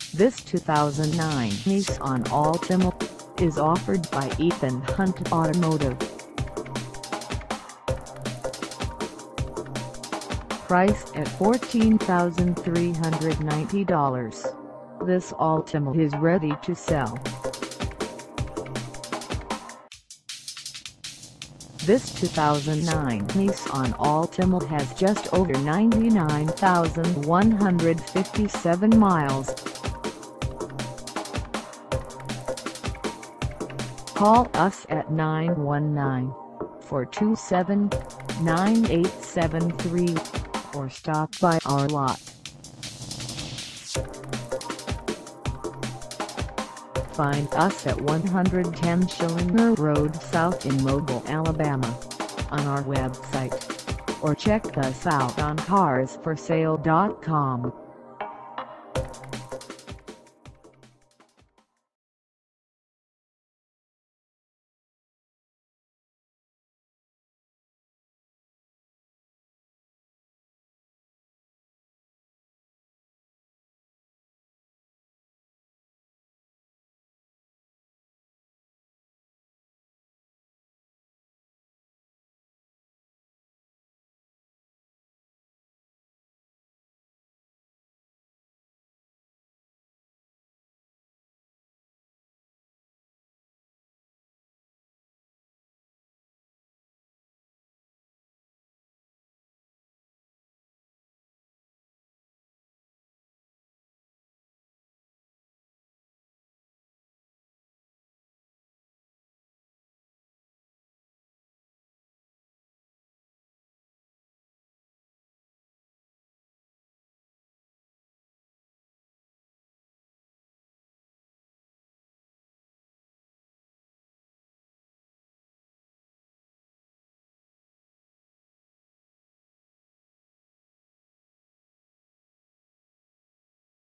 This 2009 Nissan Altima is offered by Ethan Hunt Automotive. Priced at $14,390, this Altima is ready to sell. This 2009 Nissan Altima has just over 99,157 miles. Call us at 919-427-9873 or stop by our lot. Find us at 110 Schillinger Road South in Mobile, Alabama, on our website, or check us out on carsforsale.com.